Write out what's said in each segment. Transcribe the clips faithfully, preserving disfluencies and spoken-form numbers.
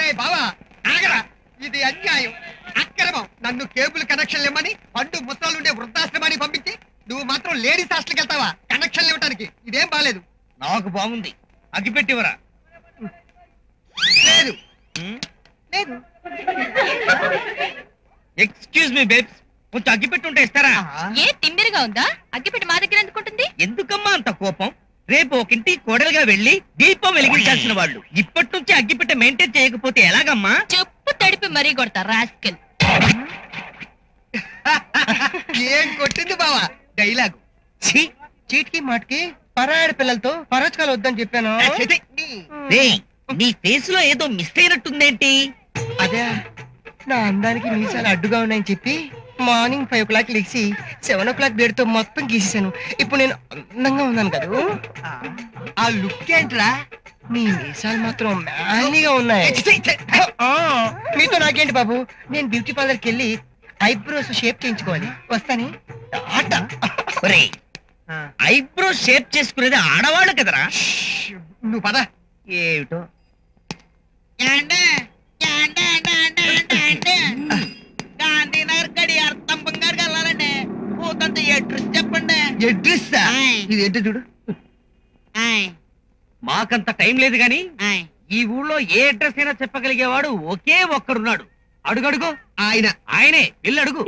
బావా ఆగరా, ఇది అన్యాయం, అక్రమం. నన్ను కేబుల్ కనెక్షన్ ఇవ్వమని పండు ముసలుండే వృద్ధాశ్రమానికి పంపించి నువ్వు మాత్రం లేడీస్ హాస్టల్కి వెళ్తావా కనెక్షన్లు ఇవ్వడానికి? ఇదేం బాలేదు. నాకు బాగుంది, అగ్గిపెట్టివరా? లేదు లేదు. ఎక్స్క్యూజ్ మీ బేబ్స్, కొంచెం అగ్గిపెట్టి ఉంటే ఇస్తారా? ఏ తిమ్మిరిగా ఉందా? అగ్గిపెట్టి మా దగ్గర ఎందుకుంటుంది? ఎందుకమ్మా అంత కోపం? రేపు ఒకింటి కోడలుగా వెళ్లి దీపం వెలిగించాల్సిన వాళ్ళు ఇప్పటి నుంచి అగ్గిపెట్టె మెయింటైన్ చేయకపోతే ఎలాగమ్మా? చెప్పు తడిపి మరీ కొడతా రాస్కెల్. ఏం కొట్టింది బావా డైలాగు? చీటికి మాటికి పరాడి పిల్లలతో పరాచకాలు వద్దని చెప్పాను. రేయ్, నీ ఫేస్ లో ఏదో మిస్ అయినట్టుందేంటి? అదే నా అందానికి మీసాలు అడ్డుగా ఉన్నాయని చెప్పి మార్నింగ్ ఫైవ్ ఓ క్లాక్ లేచి సెవెన్ ఓ క్లాక్ బ్లేడ్ తో మొత్తం గీసేసాను. ఇప్పుడు నేను అందంగా ఉన్నాను కదా. ఆ లుక్ ఏంట్రా? నీ మీసాలు మాత్రం మ్యాలీగా ఉన్నాయి. మీతో నాకేంటి బాబు, నేను బ్యూటీ పార్లర్కి వెళ్ళి ఐబ్రోస్ షేప్ చేయించుకోవాలి. వస్తాని ఐబ్రో షేప్ చేసుకునేది ఆడవాళ్ళు కదరా. నువ్వు పద. ఏమిటో గాంధీనగర్ గడి అర్థం బంగారు వెళ్ళాలండి. పోతంత అడ్రస్ చెప్పండి. అడ్రస్ ఇది ఏంటో చూడు. మాకంత టైం లేదు గాని ఈ ఊళ్ళో ఏ అడ్రస్ అయినా చెప్పగలిగేవాడు ఒకే ఒక్కరున్నాడు. అడుగడుగు. ఆయన ఆయనే, ఇల్లు అడుగు.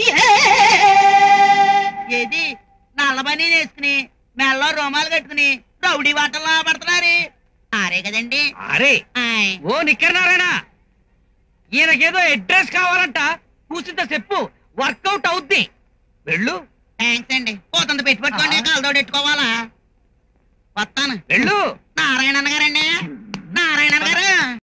ఏది నల్లబని వేసుకుని మెల్లో రోమాలు కట్టుకుని రౌడీ వాటల్లో పడుతున్నారు. ఆరే కదండి. అరే ఓ నిక్కరనారాయణ, ఈయనకేదో అడ్రస్ కావాలంట. కూర్చుంత చెప్పు, వర్కౌట్ అవుద్ది. వెళ్ళు. థ్యాంక్స్ అండి. పోతంత పెట్టి పట్టుకోండి, కలదోడు ఎట్టుకోవాలా? వస్తాను. వెళ్ళు. నారాయణ గారండి, నారాయణ గారు.